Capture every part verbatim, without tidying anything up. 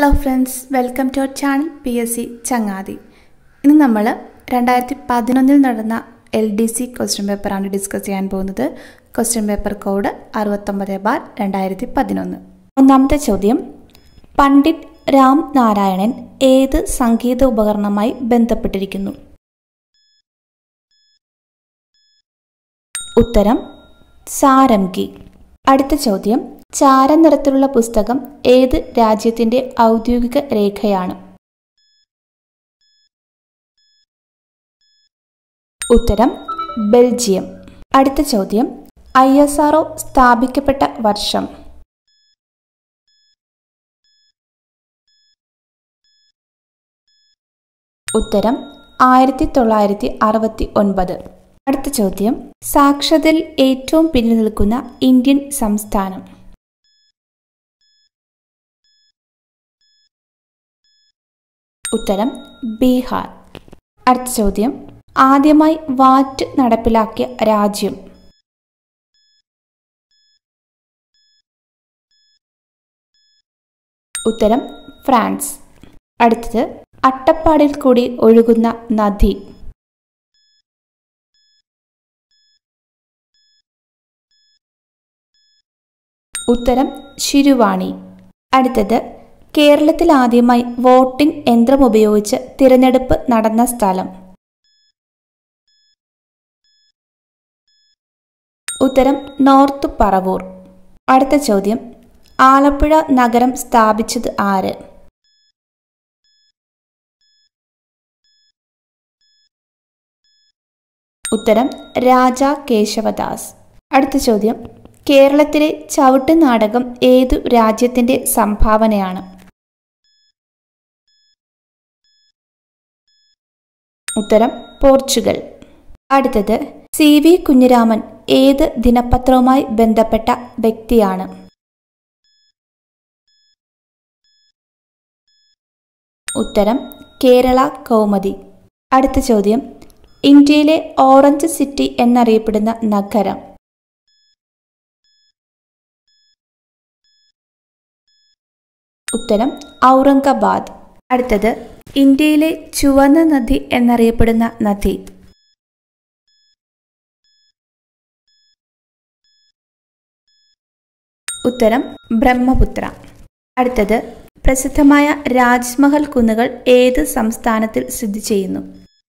Hello friends, welcome to our channel P S C Changathi. ഇന്ന് നമ്മൾ രണ്ടായിരത്തി പതിനൊന്നിൽ നടന്ന എൽ ഡി സി ക്വസ്റ്റ്യൻ പേപ്പറാണ് ഡിസ്കസ് ചെയ്യാൻ പോകുന്നത്. ക്വസ്റ്റ്യൻ പേപ്പർ കോഡ് അറുപത്തൊമ്പത് ബാർ രണ്ടായിരത്തി പതിനൊന്ന്. ഒന്നാമത്തെ ചോദ്യം, പണ്ഡിറ്റ് രാം നാരായണൻ ഏത് സംഗീത ഉപകരണമായി ബന്ധപ്പെട്ടിരിക്കുന്നു? ഉത്തരം സാരംഗി. അടുത്ത ചോദ്യം, ചാരനിറത്തിലുള്ള പുസ്തകം ഏത് രാജ്യത്തിന്റെ ഔദ്യോഗിക രേഖയാണ്? ഉത്തരം ബെൽജിയം. അടുത്ത ചോദ്യം, ഐ എസ് ആർ ഒ സ്ഥാപിക്കപ്പെട്ട വർഷം? ഉത്തരം ആയിരത്തി തൊള്ളായിരത്തി അറുപത്തി ഒൻപത്. അടുത്ത ചോദ്യം, സാക്ഷരതയിൽ ഏറ്റവും പിന്നിൽ നിൽക്കുന്ന ഇന്ത്യൻ സംസ്ഥാനം? ഉത്തരം ബീഹാർ. അടുത്ത ചോദ്യം, ആദ്യമായി വാറ്റ് നടപ്പിലാക്കിയ രാജ്യം? ഉത്തരം ഫ്രാൻസ്. അടുത്തത്, അട്ടപ്പാടിയിൽ കൂടി ഒഴുകുന്ന നദി? ഉത്തരം ശിരുവാണി. അടുത്തത്, കേരളത്തിൽ ആദ്യമായി വോട്ടിംഗ് യന്ത്രം ഉപയോഗിച്ച് തിരഞ്ഞെടുപ്പ് നടന്ന സ്ഥലം? ഉത്തരം നോർത്ത് പറവൂർ. അടുത്ത ചോദ്യം, ആലപ്പുഴ നഗരം സ്ഥാപിച്ചത് ആര്? ഉത്തരം രാജാ കേശവദാസ്. അടുത്ത ചോദ്യം, കേരളത്തിലെ ചവിട്ട് നാടകം ഏതു രാജ്യത്തിന്റെ സംഭാവനയാണ്? ഉത്തരം പോർച്ചുഗൽ. അടുത്തത്, സി വി കുഞ്ഞിരാമൻ ഏത് ദിനപത്രവുമായി ബന്ധപ്പെട്ട വ്യക്തിയാണ്? ഉത്തരം കേരള കൗമുദി. അടുത്ത ചോദ്യം, ഇന്ത്യയിലെ ഓറഞ്ച് സിറ്റി എന്നറിയപ്പെടുന്ന നഗരം? ഉത്തരം ഔറംഗാബാദ്. അടുത്തത്, ഇന്ത്യയിലെ ചുവന്ന നദി എന്നറിയപ്പെടുന്ന നദി? ഉത്തരം ബ്രഹ്മപുത്ര. അടുത്തത്, പ്രസിദ്ധമായ രാജ്മഹൽ കുന്നുകൾ ഏത് സംസ്ഥാനത്തിൽ സ്ഥിതി ചെയ്യുന്നു?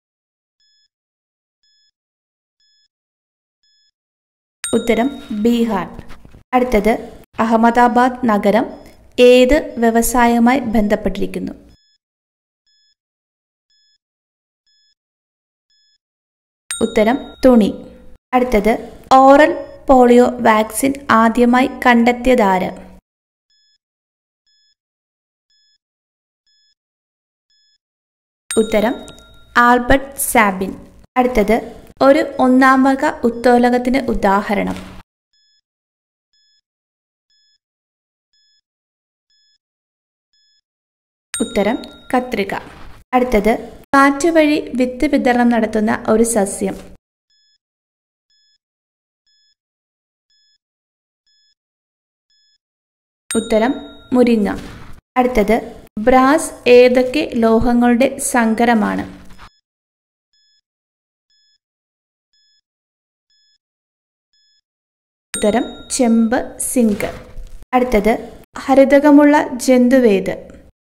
ഉത്തരം ബീഹാർ. അടുത്തത്, അഹമ്മദാബാദ് നഗരം ഏത് വ്യവസായവുമായി ബന്ധപ്പെട്ടിരിക്കുന്നു? ഉത്തരം തുണി. അടുത്തത്, ഓറൽ പോളിയോ വാക്സിൻ ആദ്യമായി കണ്ടെത്തിയതാര്? ഉത്തരം ആൽബർട്ട് സാബിൻ. അടുത്തത്, ഒരു ഒന്നാം വക ഉത്തോലകത്തിന് ഉദാഹരണം? ഉത്തരം കത്രിക. അടുത്തത്, കാറ്റ് വഴി വിത്ത് വിതരണം നടത്തുന്ന ഒരു സസ്യം? ഉത്തരം മുരിങ്ങ. അടുത്തത്, ബ്രാസ് ഏതൊക്കെ ലോഹങ്ങളുടെ സങ്കരമാണ്? ഉത്തരം ചെമ്പ്, സിങ്ക്. അടുത്തത്, ഹരിതകമുള്ള ജന്തുവേത്?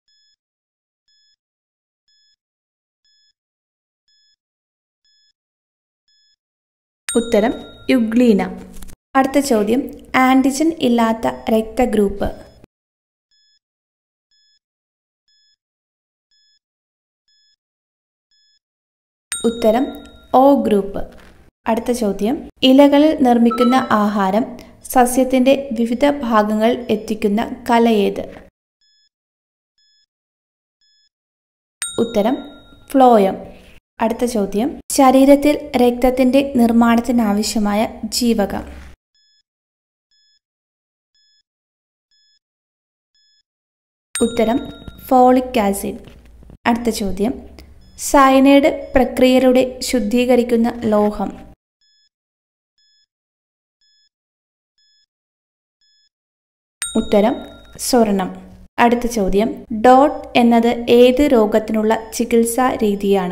ഉത്തരം യുഗ്ലീന. അടുത്ത ചോദ്യം, ആന്റിജൻ ഇല്ലാത്ത രക്തഗ്രൂപ്പ്? ഉത്തരം ഒ ഗ്രൂപ്പ്. അടുത്ത ചോദ്യം, ഇലകളിൽ നിർമ്മിക്കുന്ന ആഹാരം സസ്യത്തിന്റെ വിവിധ ഭാഗങ്ങൾ എത്തിക്കുന്ന കലയേത്? ഉത്തരം ഫ്ലോയം. അടുത്ത ചോദ്യം, ശരീരത്തിൽ രക്തത്തിന്റെ നിർമ്മാണത്തിനാവശ്യമായ ജീവകം? ഉത്തരം ഫോളിക് ആസിഡ്. അടുത്ത ചോദ്യം, സയനൈഡ് പ്രക്രിയയിലൂടെ ശുദ്ധീകരിക്കുന്ന ലോഹം? ഉത്തരം സ്വർണം. അടുത്ത ചോദ്യം, ഡോട്ട് എന്നത് ഏത് രോഗത്തിനുള്ള ചികിത്സാ രീതിയാണ്?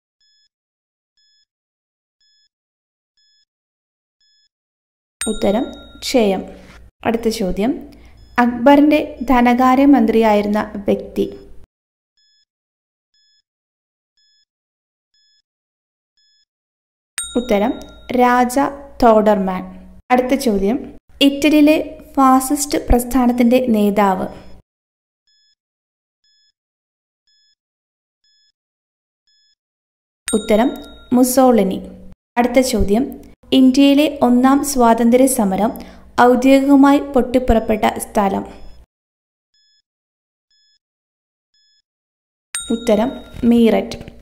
ഉത്തരം ക്ഷയം. അടുത്ത ചോദ്യം, അക്ബറിന്റെ ധനകാര്യമന്ത്രിയായിരുന്ന വ്യക്തി? ഉത്തരം രാജ തോഡർമാൻ. അടുത്ത ചോദ്യം, ഇറ്റലിയിലെ ഫാസിസ്റ്റ് പ്രസ്ഥാനത്തിന്റെ നേതാവ്? ഉത്തരം മുസോളിനി. അടുത്ത ചോദ്യം, ഇന്ത്യയിലെ ഒന്നാം സ്വാതന്ത്ര്യ സമരം ഔദ്യോഗികമായി പൊട്ടിപ്പുറപ്പെട്ട സ്ഥലം? ഉത്തരം മീററ്റ്.